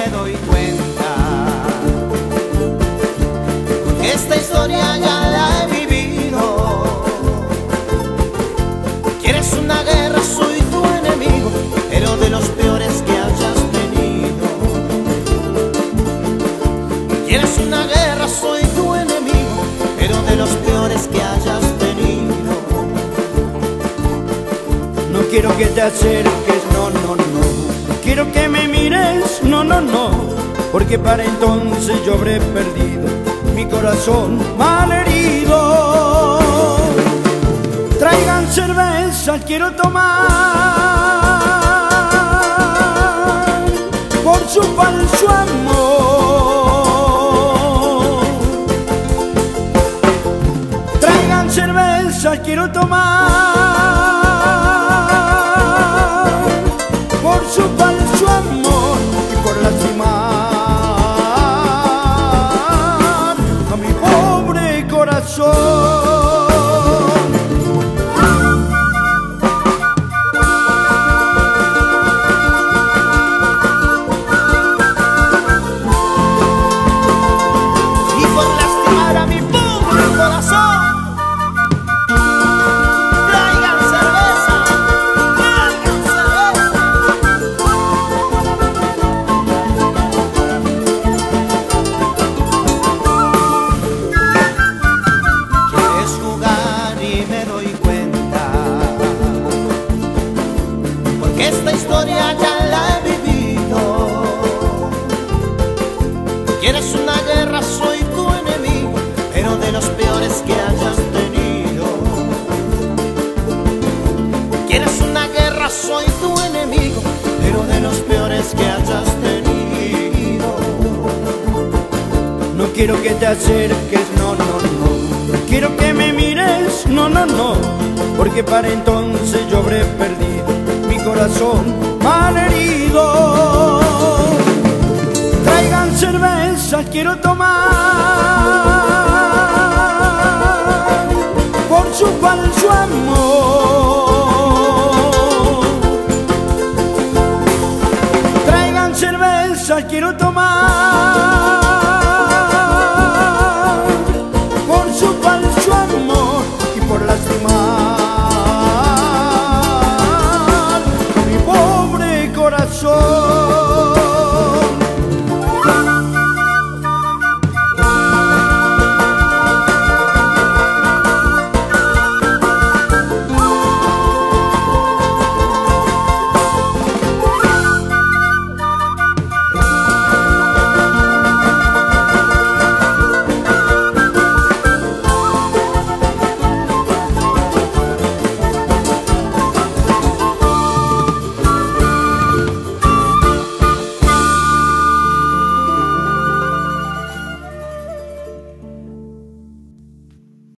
me doy cuenta, porque esta historia ya la he vivido. Quieres una guerra, soy tu enemigo, pero de los peores que hayas tenido. Quieres una guerra, soy tu enemigo, pero de los peores que hayas tenido. No quiero que te acerques, no, no, no. No quiero que me mires, no, no, no. Porque para entonces yo habré perdido mi corazón malherido. Traigan cerveza, quiero tomar por su falso amor. Traigan cerveza, quiero tomar por su falso amor y por lastimar a mi pobre corazón. Esta historia ya la he vivido. Quieres una guerra, soy tu enemigo, pero de los peores que hayas tenido. Quieres una guerra, soy tu enemigo, pero de los peores que hayas tenido. No quiero que te acerques, no, no, no. No quiero que me mires, no, no, no. Porque para entonces yo habré perdido mi corazón malherido. Traigan cerveza, quiero tomar por su falso amor. Traigan cerveza, quiero tomar